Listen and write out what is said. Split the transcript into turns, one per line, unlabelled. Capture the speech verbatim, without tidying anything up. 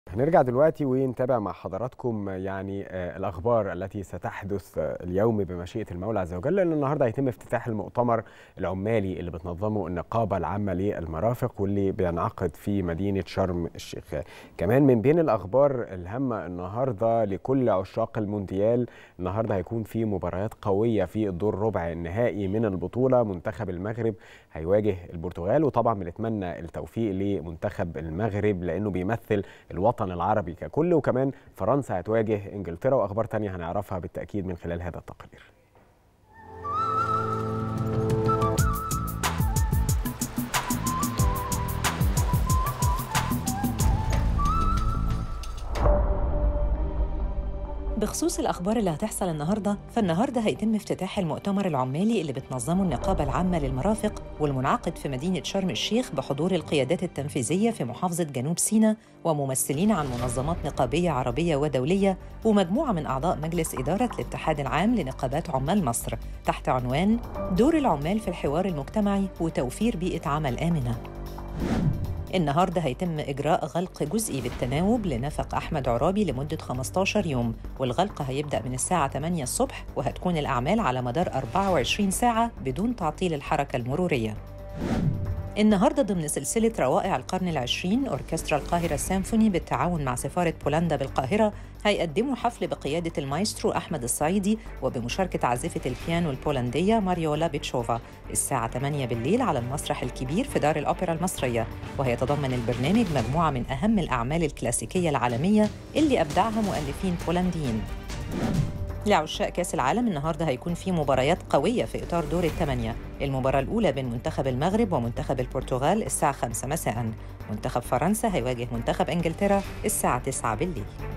هنرجع دلوقتي ونتابع مع حضراتكم يعني آه، الأخبار التي ستحدث آه، اليوم بمشيئة المولى عز وجل، لأن النهاردة هيتم افتتاح المؤتمر العمالي اللي بتنظمه النقابة العامة للمرافق واللي بينعقد في مدينة شرم الشيخ. كمان من بين الأخبار الهامة النهاردة لكل عشاق المونديال، النهاردة هيكون في مباريات قوية في الدور ربع النهائي من البطولة. منتخب المغرب هيواجه البرتغال، وطبعا بنتمنى التوفيق لمنتخب المغرب لأنه بيمثل الوطن العربي ككل، وكمان فرنسا هتواجه انجلترا، واخبار تانية هنعرفها بالتأكيد من خلال هذا التقرير.
بخصوص الأخبار اللي هتحصل النهاردة، فالنهاردة هيتم افتتاح المؤتمر العمالي اللي بتنظمه النقابة العامة للمرافق والمنعقد في مدينة شرم الشيخ بحضور القيادات التنفيذية في محافظة جنوب سيناء وممثلين عن منظمات نقابية عربية ودولية ومجموعة من أعضاء مجلس إدارة الاتحاد العام لنقابات عمال مصر تحت عنوان دور العمال في الحوار المجتمعي وتوفير بيئة عمل آمنة. النهارده هيتم إجراء غلق جزئي بالتناوب لنفق أحمد عرابي لمدة خمستاشر يوم، والغلق هيبدأ من الساعة تمانية الصبح، وهتكون الأعمال على مدار أربعة وعشرين ساعة بدون تعطيل الحركة المرورية. النهارده ضمن سلسلة روائع القرن العشرين، أوركسترا القاهرة السيمفوني بالتعاون مع سفارة بولندا بالقاهرة هيقدموا حفل بقيادة المايسترو أحمد الصعيدي وبمشاركة عازفة البيانو البولندية ماريولا بيتشوفا الساعة تمانية بالليل على المسرح الكبير في دار الأوبرا المصرية. وهيتضمن البرنامج مجموعة من أهم الأعمال الكلاسيكية العالمية اللي أبدعها مؤلفين بولنديين. لعشاق كأس العالم، النهارده هيكون في مباريات قوية في إطار دور الثمانية. المباراة الأولى بين منتخب المغرب ومنتخب البرتغال الساعة خمسة مساءً. منتخب فرنسا هيواجه منتخب إنجلترا الساعة تسعة بالليل.